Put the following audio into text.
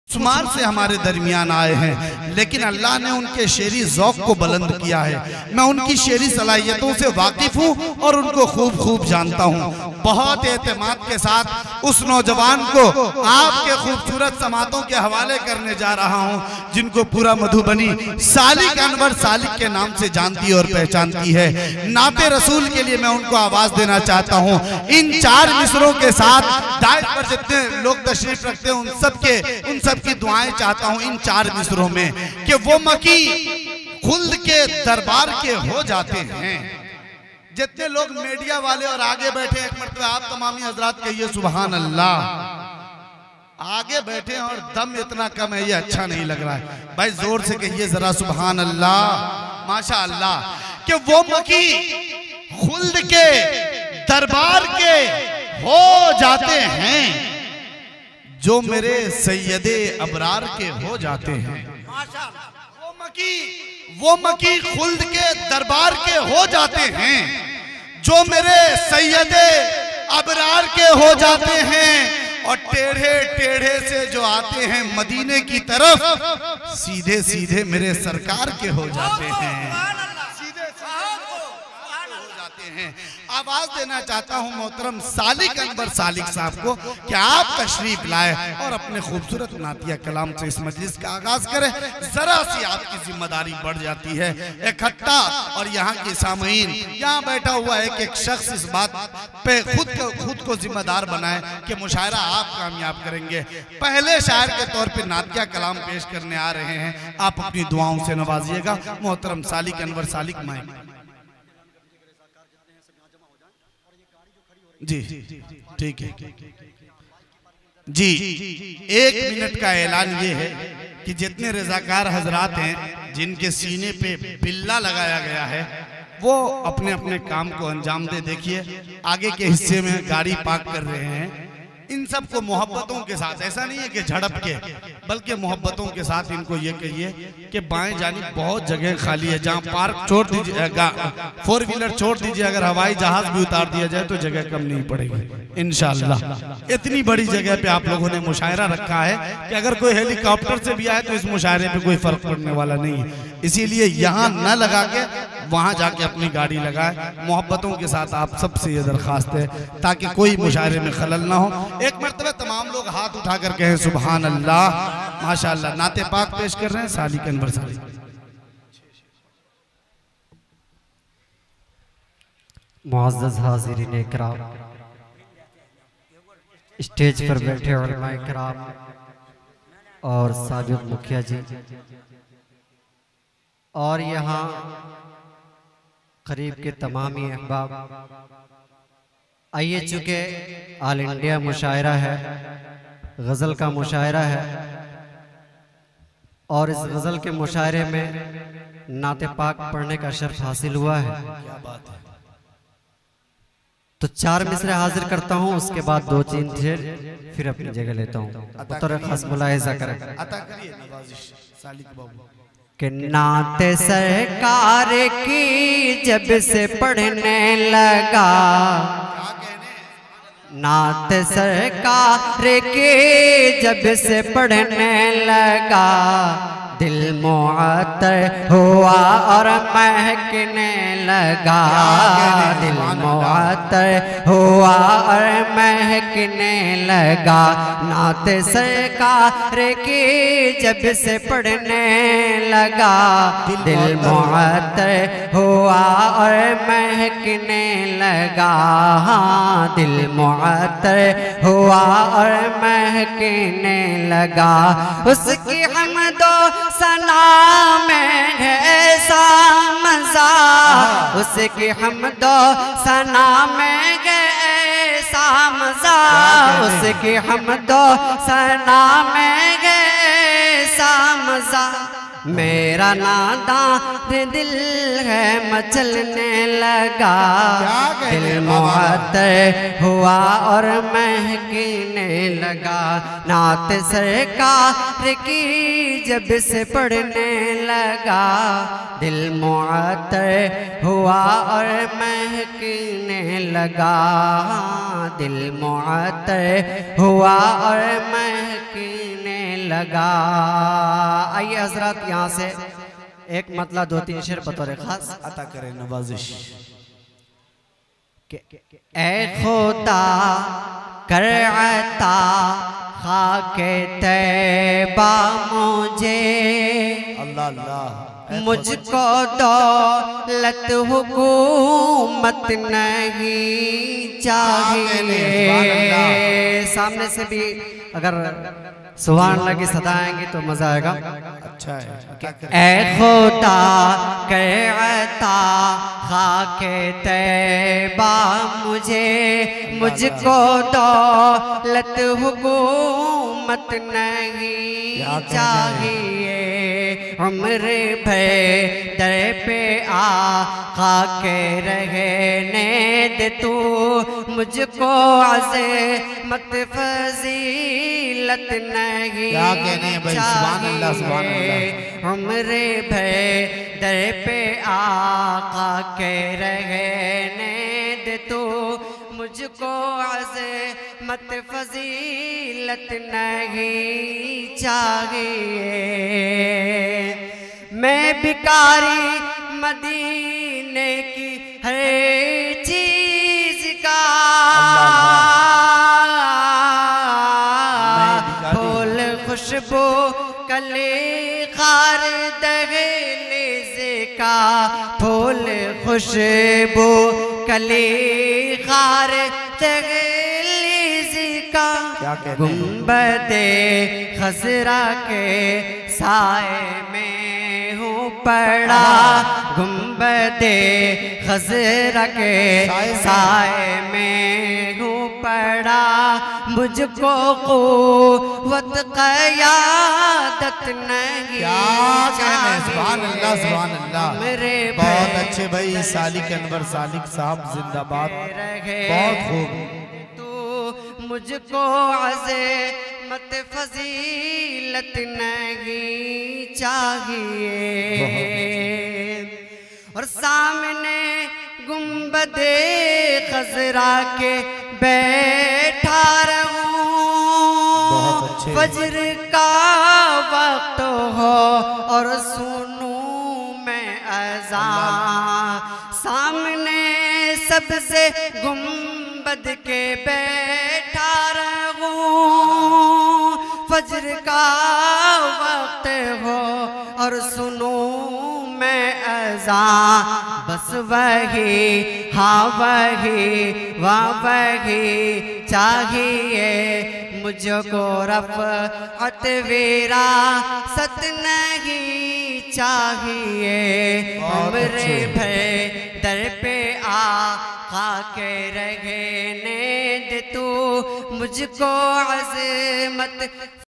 शुमार से हमारे दरमियान आए हैं, लेकिन अल्लाह ने उनके शेरी ज़ौक़ को बुलंद किया है। मैं उनकी शेरी सलाहियतों से वाकिफ़ हूँ और उनको खूब खूब जानता हूँ। बहुत एतमाद के साथ उस नौजवान को आपके खूबसूरत समातों के हवाले करने जा रहा हूँ, जिनको पूरा मधुबनी सालिक अनवर सालिक के नाम से जानती और पहचानती है। नाते रसूल के लिए मैं उनको आवाज़ देना चाहता हूँ। इन 4 मिसरों के साथ दायरे पर जितने लोग तशरीफ रखते हैं उन सब की दुआएं चाहता हूं इन 4 मिसरों में कि वो मकी खुल्द के दरबार के हो जाते हैं। जितने लोग मीडिया वाले और आगे बैठे, एक मरतबा आप तमामी हजरात कहिए सुभान अल्लाह। आगे बैठे और दम इतना कम है, ये अच्छा नहीं लग रहा है भाई, जोर से कहिए जरा सुभान अल्लाह, माशा अल्लाह। कि वो मकी खुल्द के दरबार के हो जाते हैं जो मेरे सैयदे अबरार के हो जाते हैं। वो मकी खुल्द के दरबार के हो जाते हैं जो मेरे सैयदे अबरार के हो जाते हैं। और टेढ़े टेढ़े से जो आते हैं मदीने की तरफ, सीधे सीधे मेरे सरकार के हो जाते हैं। आवाज देना चाहता हूं मोहतरम सालिक अनवर सालिक साहब को कि आप तशरीफ लाए और अपने खूबसूरत नातिया कलाम से इस मजलिस का आगाज करें। जरा सी आपकी जिम्मेदारी बढ़ जाती है इकट्ठा, और यहाँ के सामईन, यहाँ बैठा हुआ एक शख्स इस बात पे खुद को जिम्मेदार बनाए कि मुशायरा आप कामयाब करेंगे। पहले शायर के तौर पे नातिया कलाम पेश करने आ रहे हैं, आप अपनी दुआओं से नवाजिएगा। मोहतरम सालिक अनवर सालिक माइक जी, ठीक है जी। 1 मिनट का ऐलान ये है कि जितने रजाकार हजरात हैं जिनके सीने पे बिल्ला लगाया गया है, वो अपने अपने काम को अंजाम दे। देखिए आगे के हिस्से में गाड़ी पार्क कर रहे हैं। इन सब को मोहब्बतों के साथ, ऐसा नहीं है कि झड़प के, बल्कि मोहब्बतों के साथ इनको ये कहिए कि बाएं जानिब बहुत जगह खाली है, जहां पार्क छोड़ दीजिएगा, 4 व्हीलर छोड़ दीजिए, अगर हवाई जहाज भी उतार दिया जाए तो जगह कम नहीं पड़ेगी इंशाअल्लाह। इतनी बड़ी जगह पे आप लोगों ने मुशायरा रखा है कि अगर कोई हेलीकॉप्टर से भी आए तो इस मुशायरे पे कोई फर्क पड़ने वाला नहीं है। इसीलिए यहाँ न लगा के वहां जाके अपनी गाड़ी लगाए। मोहब्बतों के साथ आप सबसे ये दरखास्त है ताकि कोई मुशायरे में खलल ना हो। एक मरतबा तमाम लोग हाथ उठाकर कहें सुभान अल्लाह, माशाअल्लाह। नाते पाक पेश कर रहे हैं सालिक अनवर सालिक। मुअज़्ज़ज़ हाज़िरीन इकराम, स्टेज पर बैठे उलमा इकराम और साबिक़ मुखिया जी, और यहाँ करीब के तमामी अहबाब, आइए चूँकि ऑल इंडिया मुशायरा है, गज़ल का मुशायरा है, और इस गज़ल के मुशायरे में नाते पाक पढ़ने का शर्फ हासिल हुआ है, तो 4 मिसरे हाजिर करता हूँ, उसके बाद 2-3 शेर फिर अपनी जगह लेता हूँ। बतौर खास मुलाहिज़ा करें कि नाते सरकार की जब से पढ़ने लगा, नात सरकार के जब से पढ़ने लगा, दिल मुअत्तर हुआ और महकने लगा, दिल मुअत्तर हुआ और महकने लगा। नात सरकार की जब से पढ़ने लगा, दिल मुअत्तर हुआ और महकने लगा, हाँ दिल मुअत्तर हुआ और महकने लगा। उसकी हमदो सना में है ऐसा मज़ा, उसकी हमदो सना में है ऐसा मज़ा, उसकी हमदो सना में है ऐसा मज़ा। मेरा नादान दिल है मचलने लगा, दिल मुअत्तर हुआ और महकने लगा। नात सरकार की जब से पढ़ने लगा, दिल मुअत्तर हुआ और महकने लगा, दिल मुअत्तर हुआ और महकने लगा। आइए हजरत यहाँ से एक मतलब 2-3 शेर बतौर खास अता करें नवाजिश। ए खुदा कर अता खाके तैबा मुझे, अल्लाह अल्लाह, मुझको दौलत हुकूमत नहीं चाहिए। सामने से भी अगर सुभान अल्लाह की सदा आएंगी तो मजा आएगा। अच्छा है। ए खुदा के अता खाके तैबा मुझे, मुझको दौलत हुकूमत नहीं चाहिए। उम्र भर दर पे आका के रहने दे तू, मुझको अज़मत फजीलत नहीं चाहिए। उम्र भर दर पे आका के रहने दे तू, मुझको अज़मत फजीलत नहीं चाहिए। मैं भिखारी मदीने की हर चीज का, फूल खुशबू कले खार दहलीज़ का, फूल खुशबू कले खार दहलीज़ का, गुंबदे खजरा के साए में हूँ पड़ा, गुंबदे खजरा के साए में हूँ पड़ा, मुझको क़ुव्वत क़यादत नहीं। सुभान अल्लाह सुभान अल्लाह, मेरे बहुत अच्छे भाई। सालिक अनवर सालिक साहब जिंदाबाद, बहुत खूब। मुझको अज़मत फजीलत नहीं चाहिए। और सामने गुंबदे खजरा के बैठा रहूं, फजर का वक्त हो और सुनूं मैं अज़ान, सामने सबसे गुंबद के बैठा रहूं, फजर का वक्त हो और सुनूं मैं अज़ान, बस वही हाँ वही वाह वही चाहिए। मुझको रफ़अत विरासत नहीं चाहिए। उम्र भर दर पे आका के रहने दे तू, मुझको अज़मत